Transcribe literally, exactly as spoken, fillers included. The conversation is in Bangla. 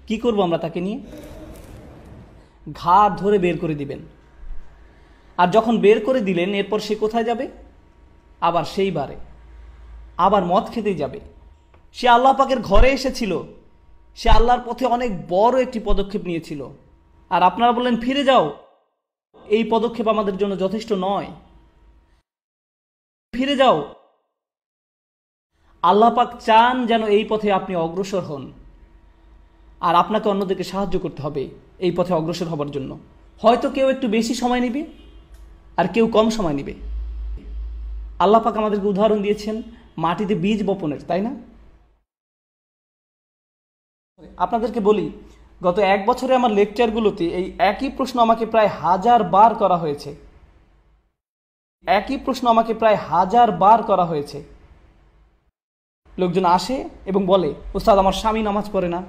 কি করব আমরা তাকে নিয়ে? ঘাট ধরে বের করে দিবেন। আর যখন বের করে দিলেন, এরপর সে কোথায় যাবে? আবার সেই বারে আবার মদ খেতেই যাবে। সে আল্লাহ পাকের ঘরে এসেছিল, সে আল্লাহর পথে অনেক বড় একটি পদক্ষেপ নিয়েছিল, আর আপনারা বললেন ফিরে যাও। এই পদক্ষেপ আমাদের জন্য যথেষ্ট নয়। ফিরে যাও। আল্লাহ পাক চান যেন এই পথে আপনি অগ্রসর হন, আর আপনাকে অন্যদেরকে সাহায্য করতে হবে এই পথে অগ্রসর হবার জন্য। হয়তো কেউ একটু বেশি সময় নেবে আর কেউ কম সময় নেবে। আল্লাহ পাক আমাদেরকে উদাহরণ দিয়েছেন মাটিতে বীজ বপনের, তাই না? আপনাদেরকে বলি, গত এক বছরে আমার লেকচারগুলোতে এই একই প্রশ্ন আমাকে প্রায় হাজার বার করা হয়েছে। একই প্রশ্ন আমাকে প্রায় হাজার বার করা হয়েছে। লোকজন আসে এবং বলে, ওস্তাদ আমার স্বামী নামাজ পড়ে না,